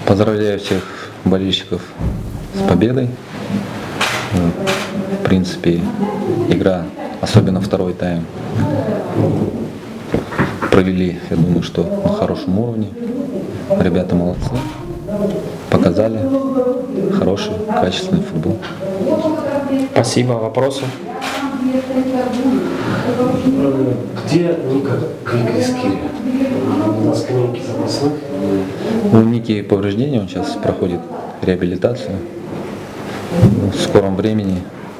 Поздравляю всех болельщиков с победой. В принципе, игра, особенно второй тайм, провели, я думаю, что на хорошем уровне. Ребята молодцы, показали хороший, качественный футбол. Спасибо. Вопросы? Где Ника Крикиски? На скамейке запасных? У Ники повреждения, он сейчас проходит реабилитацию. В скором времени,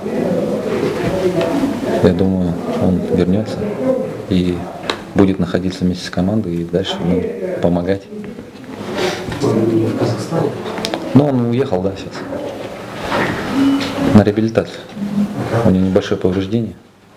я думаю, он вернется и будет находиться вместе с командой и дальше помогать. Он не в Казахстане? Но он уехал, да, сейчас. На реабилитацию. У него небольшое повреждение.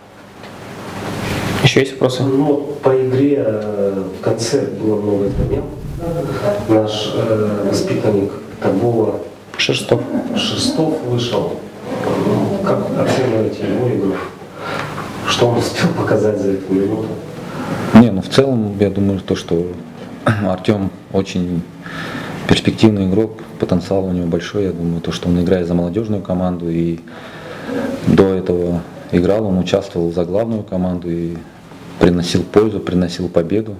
Еще есть вопросы? Ну, по игре в конце было много замен. Наш воспитанник Табова Шерстов. вышел. Как оцениваете его игру? Что он успел показать за эту минуту? Не, ну в целом, я думаю, что Артем очень перспективный игрок, потенциал у него большой. Я думаю, что он играет за молодежную команду, и до этого играл, он участвовал за главную команду и приносил пользу, приносил победу.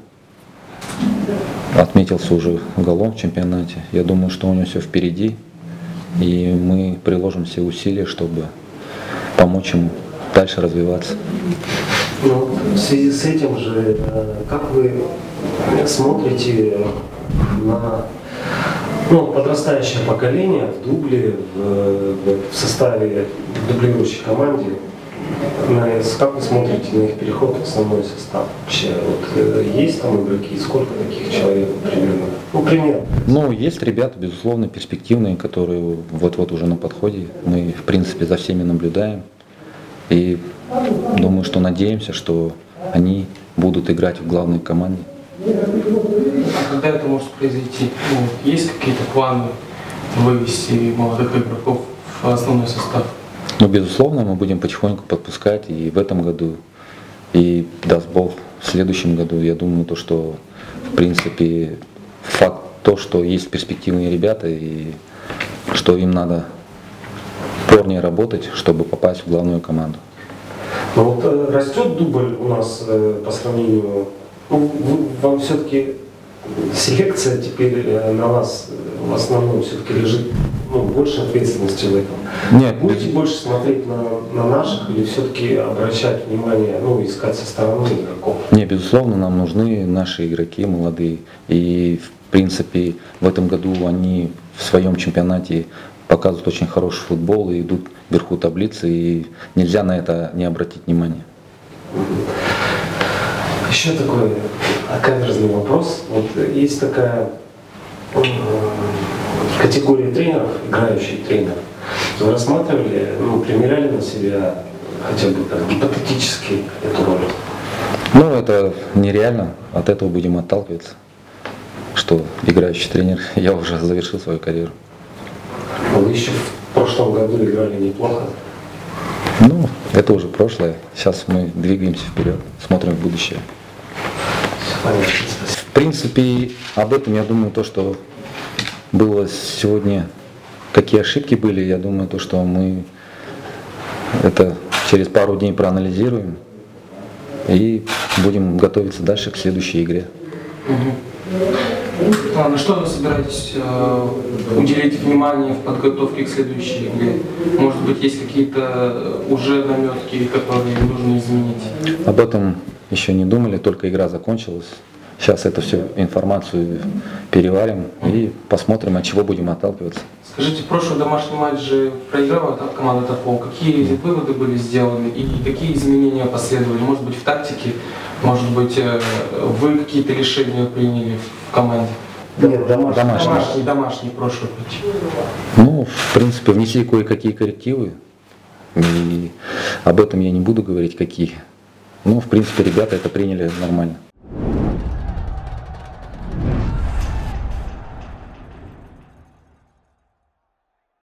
Отметился уже голом в чемпионате. Я думаю, что у него все впереди, и мы приложим все усилия, чтобы помочь ему дальше развиваться. Ну, в связи с этим же, как вы смотрите на подрастающее поколение в дубле, в составе дублирующей команде? Как вы смотрите на их переход в основной состав? Вообще, есть там игроки, сколько таких человек примерно? Примерно. Ну, есть ребята, безусловно, перспективные, которые вот-вот уже на подходе. Мы, в принципе, за всеми наблюдаем. И думаю, что надеемся, что они будут играть в главной команде. А когда это может произойти? Есть какие-то планы вывести молодых игроков в основной состав? Ну, безусловно, мы будем потихоньку подпускать и в этом году, и, даст Бог, в следующем году. Я думаю, что, в принципе, факт то, что есть перспективные ребята, и что им надо упорнее работать, чтобы попасть в главную команду. Ну растет дубль у нас по сравнению, вам все-таки селекция теперь на вас в основном все-таки лежит больше ответственности в этом. Нет, будете больше смотреть на наших или все-таки обращать внимание, искать со стороны игроков? Не, безусловно, нам нужны наши игроки молодые. И, в принципе, в этом году они в своем чемпионате показывают очень хороший футбол и идут вверху таблицы, и нельзя на это не обратить внимание. Еще такой каверзный вопрос. Есть такая категория тренеров, играющий тренер. Вы рассматривали, примеряли на себя хотя бы гипотетически эту роль? Ну, это нереально, от этого будем отталкиваться, что играющий тренер, я уже завершил свою карьеру. Вы еще в прошлом году играли неплохо. Ну, это уже прошлое, сейчас мы двигаемся вперед, смотрим в будущее. В принципе, об этом я думаю, что было сегодня, какие ошибки были, я думаю, что мы это через пару дней проанализируем и будем готовиться дальше к следующей игре. На что вы собираетесь уделить внимание в подготовке к следующей игре? Может быть, есть какие-то уже наметки, которые нужно изменить? Об этом еще не думали, только игра закончилась. Сейчас эту всю информацию переварим и посмотрим, от чего будем отталкиваться. Скажите, прошлый домашний матч же проиграла команда Табова. Какие выводы были сделаны и какие изменения последовали? Может быть, в тактике, может быть, вы какие-то решения приняли в команде? Нет, Домашний прошлый матч. Ну, в принципе, внесли кое-какие коррективы. И об этом я не буду говорить, какие. Ну, в принципе, ребята это приняли нормально.